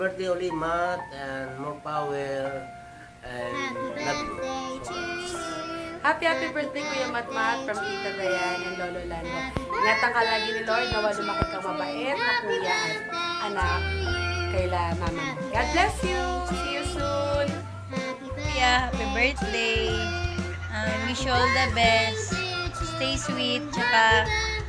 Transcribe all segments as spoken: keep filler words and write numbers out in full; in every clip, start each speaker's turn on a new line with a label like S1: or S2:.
S1: birthday ulit, Matt, and more power, and love you.
S2: Happy, happy birthday, Kuya Matmat, from Tita Dayan and Lolo Lando. Ingatan ka lagi ni Lord, nawa lumaki kang mabait na kuya at anak kaila mama. God bless you! See you soon!
S3: Kuya, happy birthday! Uh, wish you all the best. Stay sweet, tsaka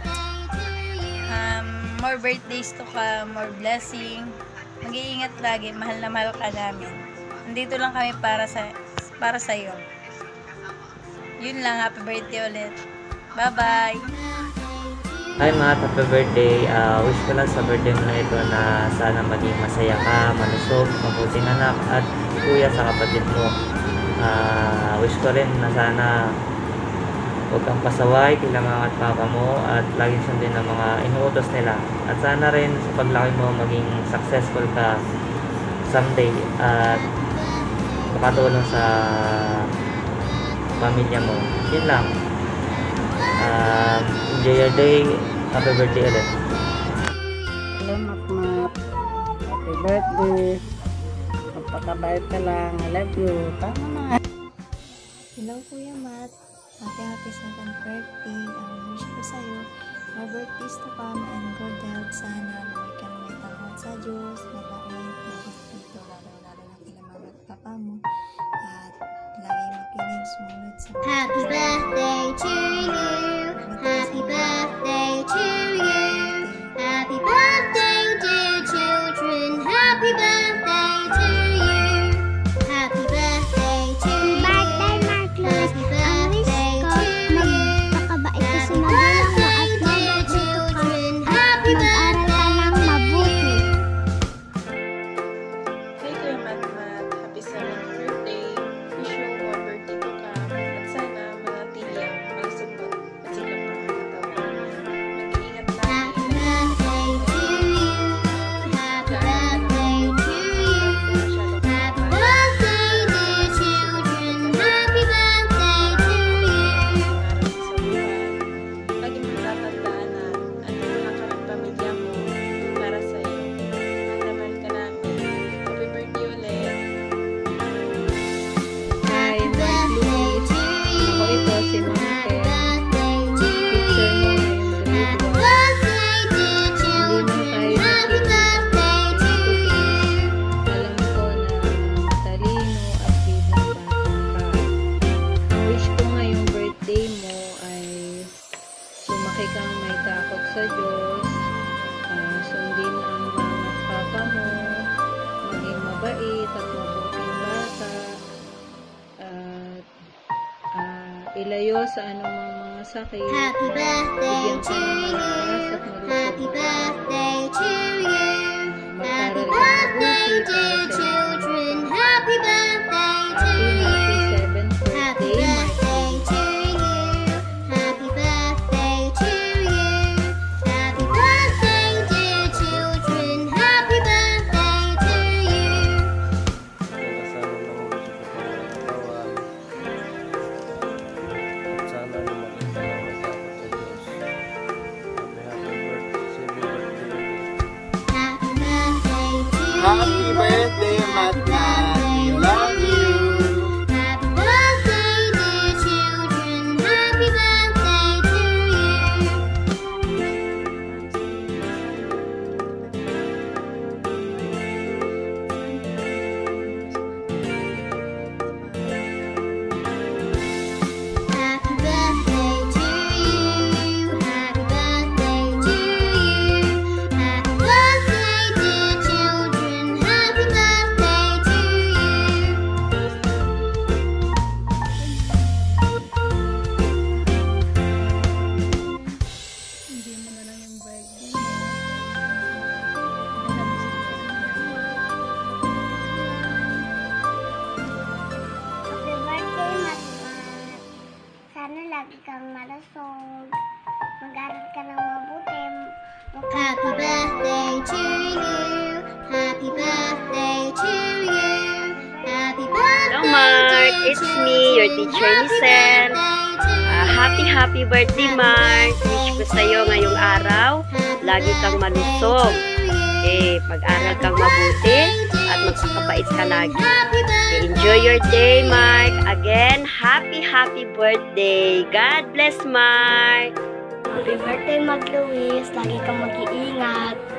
S3: um, more birthdays to come, more blessing. Mag-iingat lagi, mahal na mahal ka namin. Nandito lang kami para sa para sa iyo. Yun lang, happy birthday ulit. Bye-bye!
S4: Hi Matt, happy birthday. Uh, wish ko lang sa birthday mo na ito na sana maging masaya ka, malusog, mabuting anak, at kuya sa kapatid mo. Uh, wish ko rin na sana huwag kang pasaway kila mama at papa mo at laging sundin ang mga inuutos nila. At sana rin sa paglaki mo maging successful ka someday at makatulong sa pamilya mo. Yun lang. Um, enjoy your day. Happy birthday ulit.
S2: Hello, Matmat. Happy birthday. Magpakabait ka lang. I love you. Tama na.
S5: Hello, Kuya Matt. Happy, happy seventh birthday. Ang wish ko sa'yo, more birthdays to come and good health. Sana may ka na may tawad sa Diyos, mabait, mabait, lalo-lalo na kila mama at papa mo. At lagi makinig, sumunod sa mga
S6: Happy birthday to you. Happy birthday to you. Happy birthday, dear children. Happy birthday to you. Happy birthday to you.
S7: Birthday, Marcos.
S6: Happy
S7: Ang wish
S6: birthday
S7: ko,
S6: to you.
S7: magpakabait ka sa magulang mo at mabatuto ka at mag-aral ka ng mabuti.
S3: Hey Kuya Matmat, happy seventh birthday. Wish you more birthday to come. At sana manatili ang malusog mo at sikap ng mga tao. Mag-iingat
S6: Happy
S3: lagi.
S6: birthday to you. Happy birthday to you. Happy birthday, dear children. Happy birthday to you.
S3: Lagi mong tatandaan na andito lang kami pamilya mo para sa iyo. Mahal na mahal ka namin. Happy birthday ulit.
S5: Hi,
S6: Happy
S5: Mark
S6: birthday
S5: Luis.
S6: to you.
S5: Ako ito, si Ma'am
S6: Happy
S5: Ken.
S6: birthday to
S5: Picture mo
S6: you.
S5: ngayong
S6: Happy
S5: grade one.
S6: birthday, dear children. Happy birthday to you.
S5: Alam ko na talino at bidang bata ka. Ang wish ko ngayong birthday mo ay lumaki kang may takot sa Diyos, ah, sundin ang mama at papa mo, maging mabait at mabuting bata, at ah, ilayo sa anumang mga sakit.
S6: Happy birthday
S5: Bigyan ka
S6: to
S5: ng
S6: you.
S5: malakas at malusog
S6: Happy
S5: na
S6: birthday to you. Happy
S5: mag-aral ka
S6: birthday,
S5: mabuti para
S6: dear
S5: sa iyong
S6: children. Happy birthday to
S5: happy,
S6: you.
S5: happy seventh
S6: Happy
S5: birthday, Mark
S6: birthday to you. Happy birthday to you. Happy birthday, dear children. Happy birthday to you.
S1: Sana mahuli sa pagkakatawan. At sana lumaki ka lang may takot sa Diyos. Happy, happy birthday. Happy birthday.
S6: Happy birthday to you.
S8: Happy birthday, Matmat. We love you.
S6: Happy birthday, dear children. Happy birthday to you. Happy birthday to you. Happy birthday to you. Happy birthday, dear children. Happy birthday to you.
S5: Hindi mo na lang yung birthday mo.
S7: Happy birthday, Matmat. Sana lagi kang malusog. Mag-aral ka ng mabuti.
S6: Happy birthday to you. Happy birthday to you. Happy birthday.
S9: Hello, Mark. It's me, your teacher, Miss Sen. Uh, happy, happy birthday, Mark. Wish ko sa'yo ngayong araw, lagi kang malusog. Okay, mag-aral kang mabuti at magpakabait ka lagi. Okay, enjoy your day, Mark. Again, happy, happy birthday. God bless, Mark.
S7: Happy birthday, Mag Luis. Lagi kang mag-iingat.